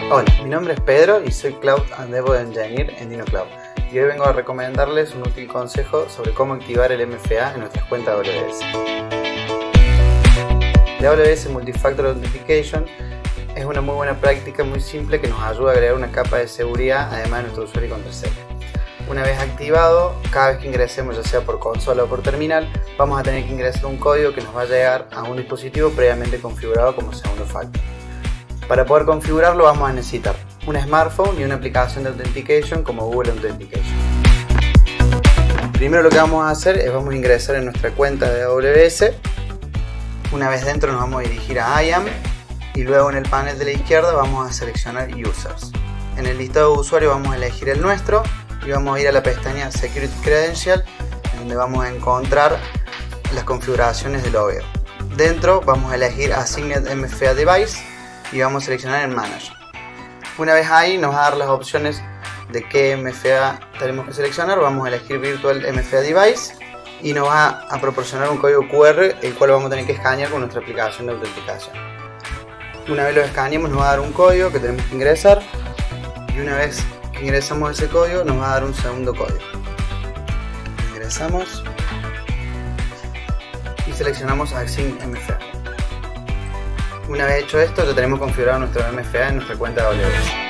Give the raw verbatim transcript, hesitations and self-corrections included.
Hola, mi nombre es Pedro y soy Cloud and DevOps Engineer en DinoCloud, y hoy vengo a recomendarles un útil consejo sobre cómo activar el M F A en nuestras cuentas A W S. La A W S Multi-Factor Authentication es una muy buena práctica, muy simple, que nos ayuda a agregar una capa de seguridad además de nuestro usuario y contraseña. Una vez activado, cada vez que ingresemos, ya sea por consola o por terminal, vamos a tener que ingresar un código que nos va a llegar a un dispositivo previamente configurado como segundo factor. Para poder configurarlo vamos a necesitar un smartphone y una aplicación de Authentication como Google Authentication. Primero lo que vamos a hacer es vamos a ingresar en nuestra cuenta de A W S. Una vez dentro nos vamos a dirigir a I A M y luego en el panel de la izquierda vamos a seleccionar Users. En el listado de usuarios vamos a elegir el nuestro y vamos a ir a la pestaña Security Credential, en donde vamos a encontrar las configuraciones de logueo. Dentro vamos a elegir Assigned M F A Device y vamos a seleccionar el Manager. Una vez ahí nos va a dar las opciones de qué M F A tenemos que seleccionar. Vamos a elegir Virtual M F A Device y nos va a proporcionar un código Q R, el cual vamos a tener que escanear con nuestra aplicación de autenticación. Una vez lo escaneemos nos va a dar un código que tenemos que ingresar, y una vez que ingresamos ese código nos va a dar un segundo código. Ingresamos y seleccionamos Assign M F A. Una vez hecho esto, ya tenemos configurado nuestro M F A en nuestra cuenta de A W S.